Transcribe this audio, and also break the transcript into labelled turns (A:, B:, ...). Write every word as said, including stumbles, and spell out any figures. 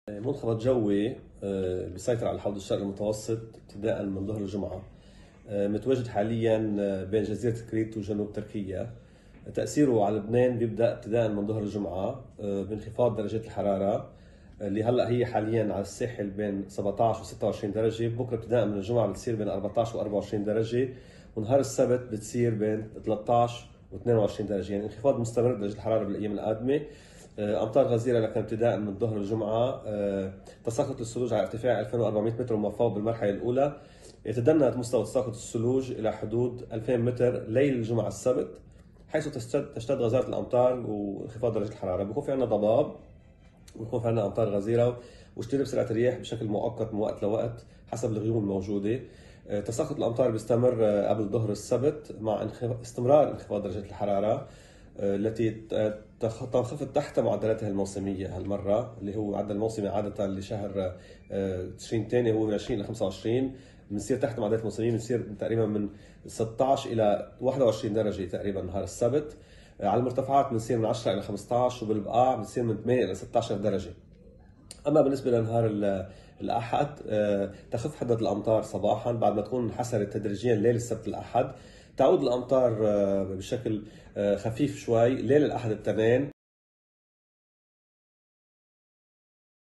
A: منخفض جوي آه، بيسيطر على الحوض الشرقي المتوسط ابتداء من ظهر الجمعة. آه، متواجد حاليا آه، بين جزيرة كريت وجنوب تركيا. تأثيره على لبنان بيبدأ ابتداء من ظهر الجمعة آه، بانخفاض درجات الحرارة اللي هلا هي حاليا على الساحل بين سبعة عشر و ستة وعشرين درجة. بكره ابتداء من الجمعة بتصير بين أربعة عشر و أربعة وعشرين درجة، ونهار السبت بتصير بين ثلاثة عشر و اثنين وعشرين درجة. يعني انخفاض مستمر درجة الحرارة بالأيام القادمة. آه، أمطار غزيرة لكن ابتداء من ظهر الجمعة. آه، تساقط الثلوج على ارتفاع ألفين وأربعمئة متر وما فوق بالمرحلة الأولى. يتدنى مستوى تساقط الثلوج إلى حدود ألفين متر ليل الجمعة السبت، حيث تشتد تشتد غزارة الأمطار وانخفاض درجة الحرارة. بكون في عندنا ضباب، ويكون في عندنا أمطار غزيرة واجتناب سرعة الرياح بشكل مؤقت من وقت لوقت حسب الغيوم الموجودة. آه، تساقط الأمطار بيستمر آه، قبل ظهر السبت مع استمرار انخفاض درجة الحرارة آه، التي تخ- تنخفض تحت معدلاتها الموسمية هالمرة، اللي هو معدل الموسمي عادة لشهر آه، تشرين الثاني هو من عشرين إلى خمسة وعشرين. بنصير تحت معدلات الموسمية، بنصير تقريبا من ستة عشر إلى واحد وعشرين درجة تقريبا نهار السبت. آه، على المرتفعات بنصير من عشرة إلى خمسة عشر، وبالبقاع بنصير من ثمانية إلى ستة عشر درجة. اما بالنسبه لنهار ال- الاحد، آه، تخف حده الامطار صباحا بعد ما تكون انحسرت تدريجيا ليله السبت الاحد. تعود الامطار آه، بشكل آه، خفيف شوي ليله الاحد التنين،